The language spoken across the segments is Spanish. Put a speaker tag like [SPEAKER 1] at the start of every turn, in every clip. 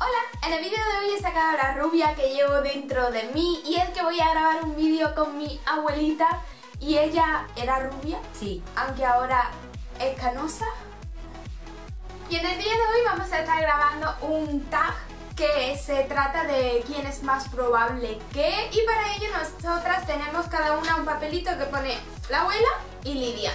[SPEAKER 1] Hola, en el vídeo de hoy he sacado a la rubia que llevo dentro de mí y es que voy a grabar un vídeo con mi abuelita y ella era rubia,
[SPEAKER 2] sí,
[SPEAKER 1] aunque ahora es canosa. Y en el día de hoy vamos a estar grabando un tag que se trata de quién es más probable que, y para ello nosotras tenemos cada una un papelito que pone la abuela y Lidia.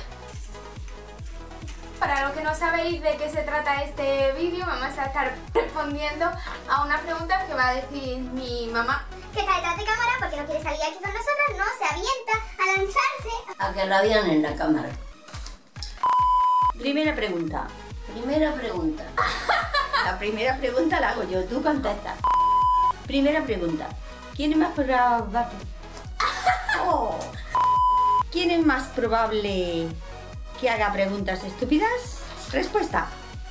[SPEAKER 1] Para los que no sabéis de qué se trata este vídeo, vamos a estar respondiendo a una pregunta que va a decir mi mamá.
[SPEAKER 3] Que está detrás de cámara porque no quiere salir aquí con nosotros, no se avienta a lanzarse.
[SPEAKER 4] A que la vean en la cámara.
[SPEAKER 2] Primera pregunta.
[SPEAKER 4] Primera pregunta.
[SPEAKER 2] La primera pregunta la hago yo, tú contestas. Primera pregunta. ¿Quién es más probable? Oh. ¿Quién es más probable que haga preguntas estúpidas? Respuesta.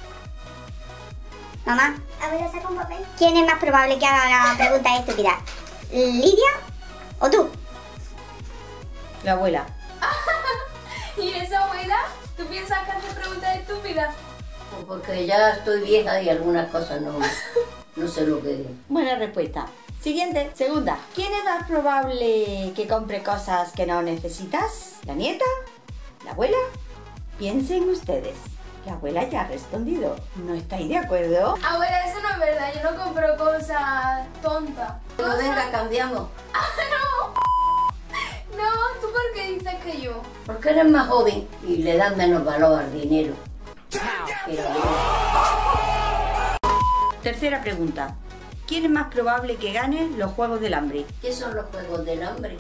[SPEAKER 3] Mamá, abuela, saca un papel. ¿Quién es más probable que haga preguntas estúpidas? ¿Lidia o tú?
[SPEAKER 2] La abuela.
[SPEAKER 1] ¿Y esa abuela? ¿Tú piensas que hace preguntas estúpidas?
[SPEAKER 4] Pues porque ya estoy vieja y algunas cosas no sé lo que es.
[SPEAKER 2] Buena respuesta. Siguiente, segunda. ¿Quién es más probable que compre cosas que no necesitas? ¿La nieta? ¿La abuela? Piensen ustedes. La abuela ya ha respondido. ¿No estáis de acuerdo?
[SPEAKER 1] Abuela, eso no es verdad, yo no compro cosas tontas.
[SPEAKER 4] Pero venga, cambiamos.
[SPEAKER 1] No, ¿tú por qué dices que yo?
[SPEAKER 4] Porque eres más joven y le das menos valor al dinero. Pero
[SPEAKER 2] Tercera pregunta. ¿Quién es más probable que gane los Juegos del Hambre?
[SPEAKER 4] ¿qué son los juegos del hambre?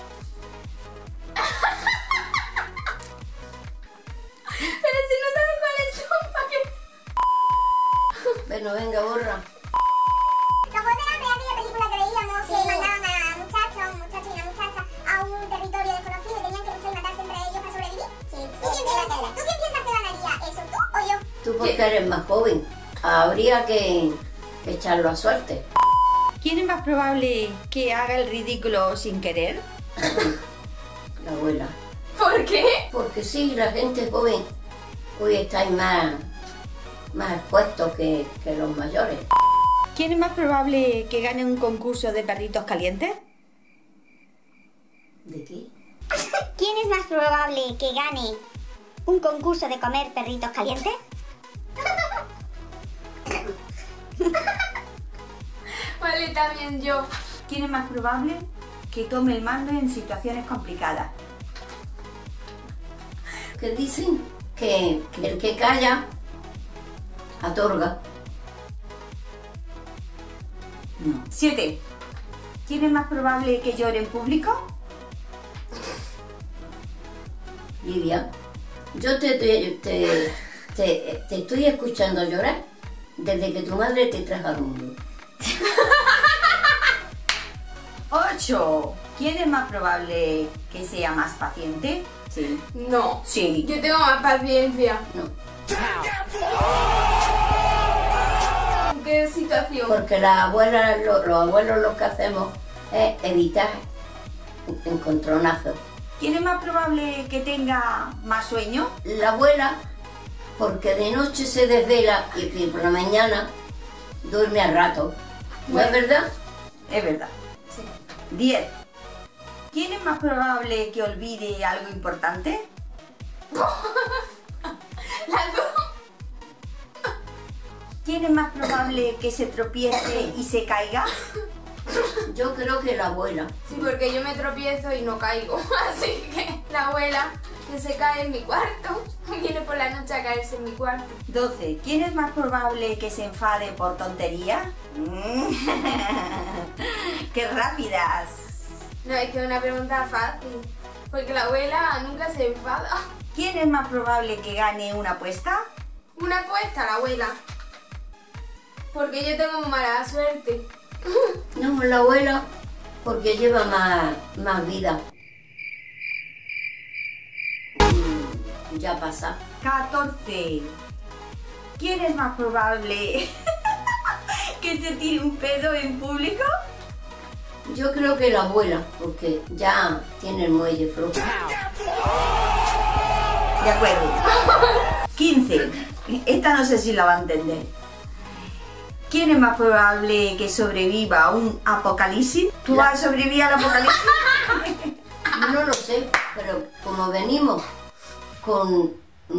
[SPEAKER 1] Pero si no sabes cuáles son, ¿para qué?
[SPEAKER 4] Bueno, venga, borra.
[SPEAKER 3] Los Juegos del Hambre, aquella película que veíamos, que mandaban a un muchacho y una muchacha a un territorio desconocido y tenían que luchar y matarse entre ellos para sobrevivir. Sí. ¿Tú quién piensas que ganaría? ¿Eso, tú o yo?
[SPEAKER 4] Tú porque eres más joven. Habría que echarlo a suerte.
[SPEAKER 2] ¿Quién es más probable que haga el ridículo sin querer?
[SPEAKER 4] La abuela.
[SPEAKER 1] ¿Por qué?
[SPEAKER 4] Porque sí, la gente joven hoy está más expuestos que los mayores.
[SPEAKER 2] ¿Quién es más probable que gane un concurso de perritos calientes?
[SPEAKER 4] ¿De qué?
[SPEAKER 3] ¿Quién es más probable que gane un concurso de comer perritos calientes?
[SPEAKER 1] Vale, también yo.
[SPEAKER 2] ¿Quién es más probable que tome el mando en situaciones complicadas?
[SPEAKER 4] Que dicen que el que calla otorga.
[SPEAKER 2] No. 7. ¿Quién es más probable que llore en público?
[SPEAKER 4] Lidia, yo te estoy escuchando llorar desde que tu madre te trajo al mundo.
[SPEAKER 2] 8. ¿Quién es más probable que sea más paciente? Sí.
[SPEAKER 1] No.
[SPEAKER 2] Sí.
[SPEAKER 1] Yo tengo más paciencia.
[SPEAKER 4] No,
[SPEAKER 1] ¿En qué situación?
[SPEAKER 4] porque las abuelas, los abuelos lo que hacemos es evitar encontronazos.
[SPEAKER 2] ¿Quién es más probable que tenga más sueño?
[SPEAKER 4] La abuela, porque de noche se desvela y por la mañana duerme al rato. ¿No es verdad?
[SPEAKER 2] Es verdad.
[SPEAKER 1] Sí.
[SPEAKER 2] 10. ¿Quién es más probable que olvide algo importante?
[SPEAKER 1] Las dos.
[SPEAKER 2] ¿Quién es más probable que se tropiece y se caiga?
[SPEAKER 4] Yo creo que la abuela.
[SPEAKER 1] Sí, porque yo me tropiezo y no caigo. Así que la abuela que se cae en mi cuarto viene por la noche a caerse en mi cuarto.
[SPEAKER 2] 12. ¿Quién es más probable que se enfade por tontería? ¡Qué rápidas!
[SPEAKER 1] No, es que es una pregunta fácil. Porque la abuela nunca se enfada.
[SPEAKER 2] ¿Quién es más probable que gane una apuesta?
[SPEAKER 1] Una apuesta, la abuela. Porque yo tengo mala suerte.
[SPEAKER 4] No, la abuela, porque lleva más vida. Ya pasa.
[SPEAKER 2] 14. ¿Quién es más probable que se tire un pedo en público?
[SPEAKER 4] Yo creo que la abuela, porque ya tiene el muelle flojo.
[SPEAKER 2] De acuerdo. 15. Esta no sé si la va a entender. ¿Quién es más probable que sobreviva a un apocalipsis? ¿Tú vas a sobrevivir al apocalipsis?
[SPEAKER 4] No lo sé, pero como venimos con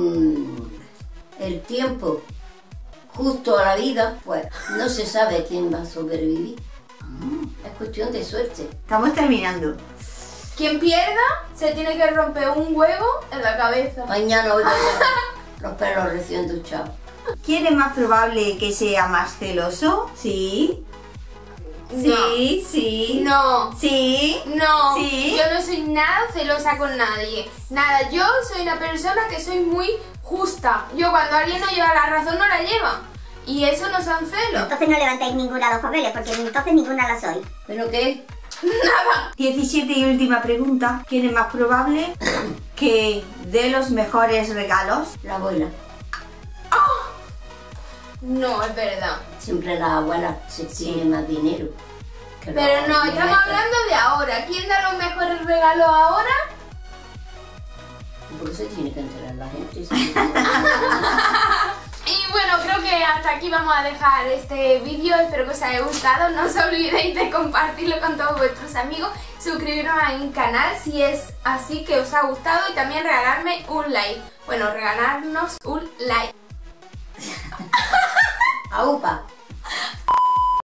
[SPEAKER 4] el tiempo justo a la vida, pues no se sabe quién va a sobrevivir. Es cuestión de suerte.
[SPEAKER 2] Estamos terminando.
[SPEAKER 1] Quien pierda se tiene que romper un huevo en la cabeza.
[SPEAKER 4] Mañana hoy los perros recién duchados.
[SPEAKER 2] ¿Quién es más probable que sea más celoso? ¿Sí?
[SPEAKER 1] No.
[SPEAKER 2] Sí, sí.
[SPEAKER 1] No.
[SPEAKER 2] Sí.
[SPEAKER 1] No,
[SPEAKER 2] Sí.
[SPEAKER 1] yo no soy nada celosa con nadie. Nada, yo soy una persona que soy muy justa. Yo cuando alguien no lleva la razón no la lleva. Y eso no son celos.
[SPEAKER 3] Entonces no levantáis ninguna de los papeles, porque entonces ninguna la soy.
[SPEAKER 4] ¿Pero qué?
[SPEAKER 2] 17 y última pregunta. ¿Quién es más probable que dé los mejores regalos?
[SPEAKER 4] La abuela.
[SPEAKER 1] No, es verdad.
[SPEAKER 4] Siempre la abuela se tiene más dinero. Que
[SPEAKER 1] Pero
[SPEAKER 4] los
[SPEAKER 1] no,
[SPEAKER 4] nietos.
[SPEAKER 1] estamos hablando de ahora. ¿Quién da los mejores regalos ahora?
[SPEAKER 4] Por eso tiene que enterar la gente.
[SPEAKER 1] Y bueno, creo que hasta aquí vamos a dejar este vídeo. Espero que os haya gustado. No os olvidéis de compartirlo con todos vuestros amigos. Suscribiros a mi canal si es así que os ha gustado. Y también regalarme un like. Bueno, regalarnos un like.
[SPEAKER 4] ¡Aupa!